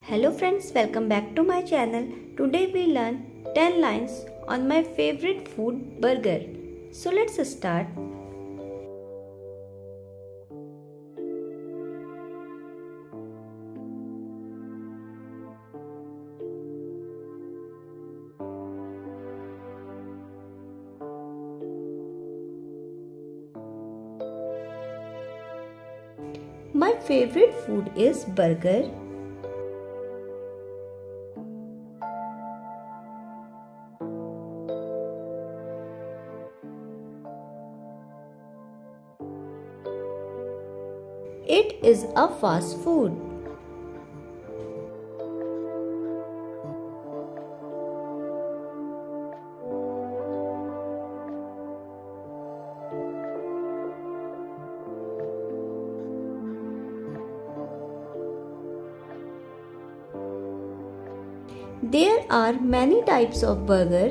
Hello friends, welcome back to my channel. Today we learn 10 lines on my favorite food, burger. So let's start. My favorite food is burger. It is a fast food. There are many types of burger.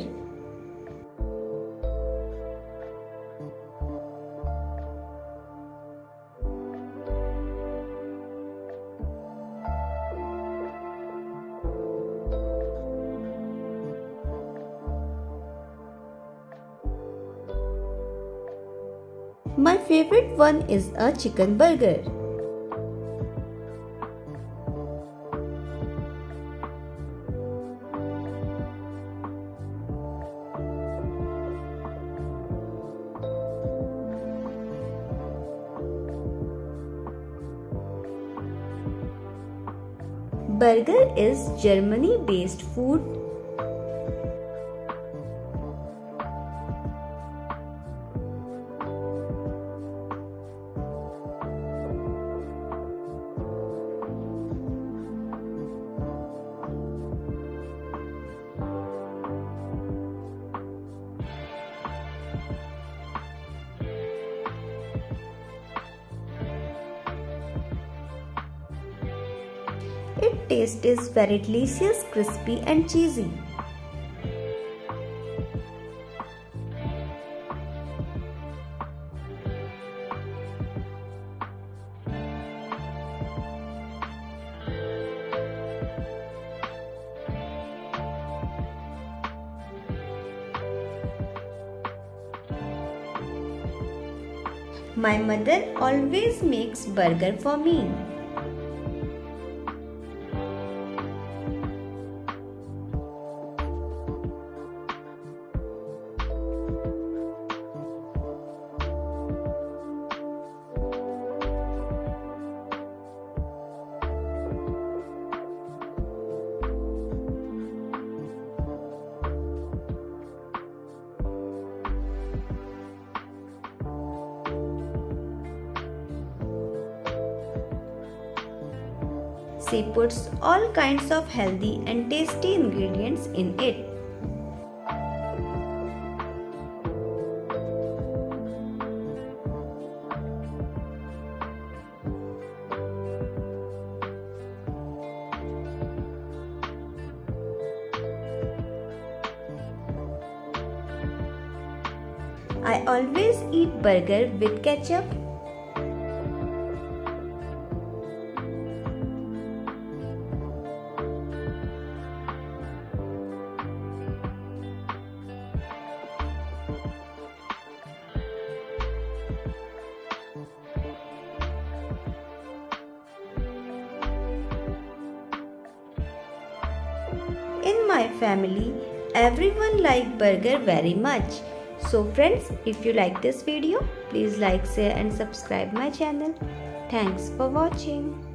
My favorite one is a chicken burger. Burger is Germany-based food. Its taste is very delicious, crispy and cheesy. My mother always makes burger for me. She puts all kinds of healthy and tasty ingredients in it. I always eat burger with ketchup. In my family, everyone likes burger very much. So friends, if you like this video, please like, share and subscribe my channel. Thanks for watching.